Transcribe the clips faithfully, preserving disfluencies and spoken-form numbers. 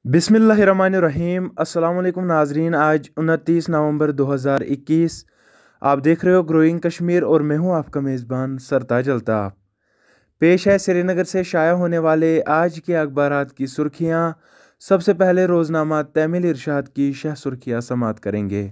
बिस्मिल्लाहिर्रहमानिर्रहीम। अस्सलाम वालेकुम नाजरीन। आज उनतीस नवंबर दो हज़ार इक्कीस। आप देख रहे हो ग्रोइंग कश्मीर और मैं हूं आपका मेज़बान सरताज अल्ताफ। पेश है श्रीनगर से शाया होने वाले आज के अखबारात की सुर्खियां। सबसे पहले रोज़नामा तैमिल इरशाद की शह सुर्खियां समात करेंगे।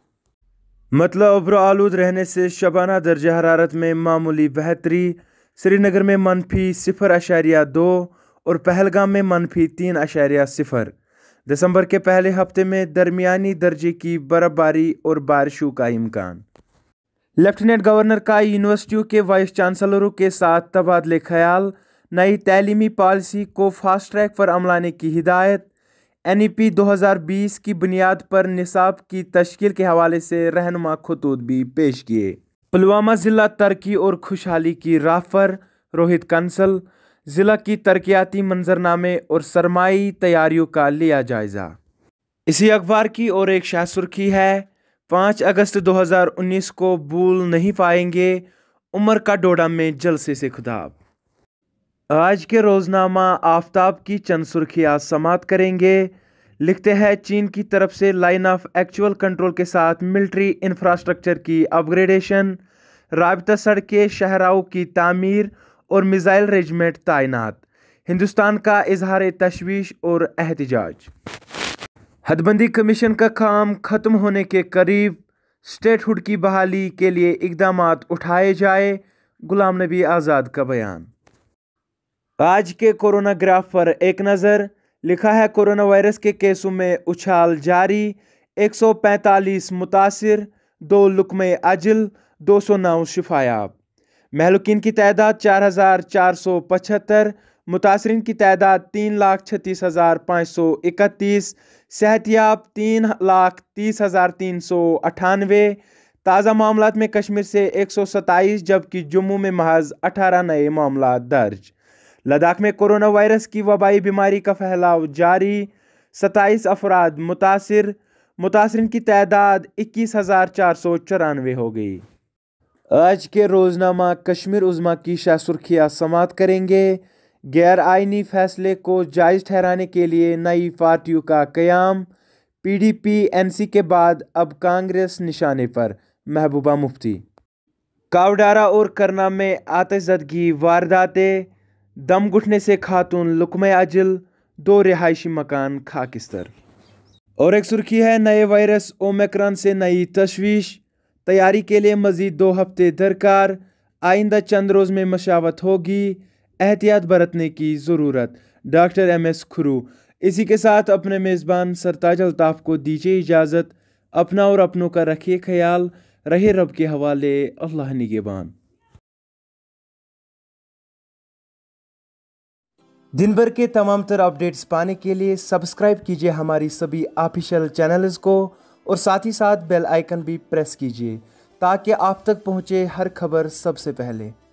मतलब अब्र आलूद रहने से शबाना दर्जा हरारत में मामूली बेहतरी। श्रीनगर में मनफी सिफर अशारिया दो और पहलगाम में मनफी तीन अशारिया सिफर। दिसंबर के पहले हफ्ते में दरमियानी दर्जे की बर्फबारी और बारिशों का इम्कान। लेफ्टिनेंट गवर्नर का यूनिवर्सिटियों के वाइस चांसलरों के साथ तबादले ख्याल। नई तैलीमी पॉलिसी को फास्ट ट्रैक पर अमलाने की हिदायत। एन ई पी दो हज़ार बीस की बुनियाद पर निसाब की तश्कील के हवाले से रहनुमा खतूत भी पेश किए। पुलवामा ज़िला तरक्की और खुशहाली की राह पर। रोहित कंसल। ज़िला की तरक्याती मंजरनामे और सरमाई तैयारियों का लिया जायज़ा। इसी अखबार की और एक शाह सुर्खी है, पाँच अगस्त दो हज़ार उन्नीस को भूल नहीं पाएंगे, उमर का डोडा में जलसे से खिताब। आज के रोज़नामा आफताब की चंद सुर्खियाँ समात करेंगे। लिखते हैं, चीन की तरफ से लाइन ऑफ एक्चुअल कंट्रोल के साथ मिलिट्री इंफ्रास्ट्रक्चर की अपग्रेडेशन, राबता सड़कें शहराओं की तामीर और मिसाइल रेजिमेंट तैनात। हिंदुस्तान का इजहार तशवीश और एहतजाज। हदबंदी कमीशन का काम खत्म होने के करीब, स्टेटहुड की बहाली के लिए इकदामात उठाए जाए। गुलाम नबी आज़ाद का बयान। आज के कोरोना ग्राफ पर एक नज़र। लिखा है, कोरोना वायरस के केसों में उछाल जारी। एक सौ पैंतालीस मुतासिर, दो लुकमे अजल, दो सौ नौ शिफायाब। महलुकीन की तादाद चार हज़ार चार सौ पचहत्तर। मुतासरीन की तादाद तीन लाख छत्तीस हज़ार पाँच सौ इकतीस। सेहतियाब तीन लाख तीस हज़ार तीन सौ अठानवे। ताज़ा मामलात में कश्मीर से एक सौ सत्ताईस जबकि जम्मू में महज अठारह नए मामला दर्ज। लद्दाख में कोरोना वायरस की वबाई बीमारी का फैलाव जारी। सत्ताईस अफराद मुतासिर। मुतासरीन की तादाद इक्कीस हज़ार चार सौ चौरानवे हो गई। आज के रोज़नामा कश्मीर उज़्मा की शाह सुर्खियाँ समात करेंगे। गैर आइनी फैसले को जायज़ ठहराने के लिए नई पार्टियों का क़याम। P D P N C के बाद अब कांग्रेस निशाने पर। महबूबा मुफ्ती। कावडारा और करना में आतिशज़दगी वारदातें। दम घुटने से खातून लुकमे अजल, दो रिहायशी मकान खाकिस्तर। और एक सुर्खी है, नए वायरस ओमिक्रॉन से नई तशवीश, तैयारी के लिए मजीद दो हफ्ते दरकार। आइंदा चंद रोज़ में मशावत होगी, एहतियात बरतने की ज़रूरत। Doctor M S Khuroo. इसी के साथ अपने मेज़बान सरताज अल्ताफ को दीजिए इजाज़त। अपना और अपनों का रखिए ख्याल। रहे रब के हवाले, अल्लाह निगहबान। दिन भर के तमाम तर अपडेट्स पाने के लिए सब्सक्राइब कीजिए हमारी सभी ऑफिशियल चैनल्स को और साथ ही साथ बेल आइकन भी प्रेस कीजिए ताकि आप तक पहुँचे हर खबर सबसे पहले।